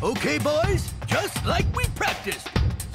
Okay, boys, just like we practiced.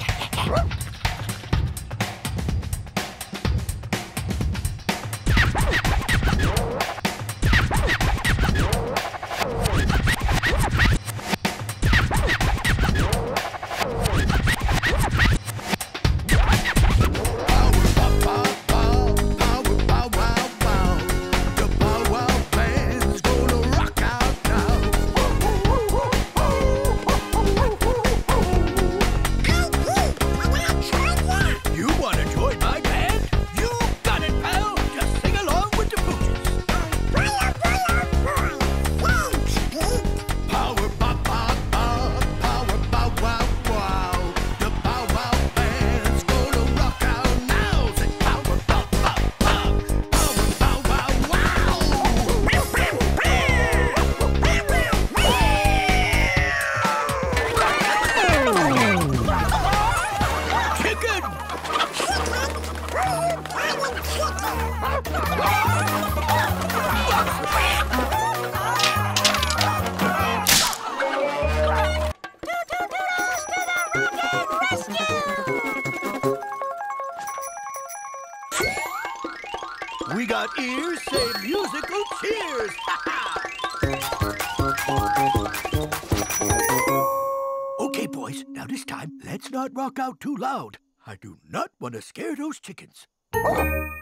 We got ears, say musical cheers! Okay, boys, now this time, let's not rock out too loud. I do not want to scare those chickens.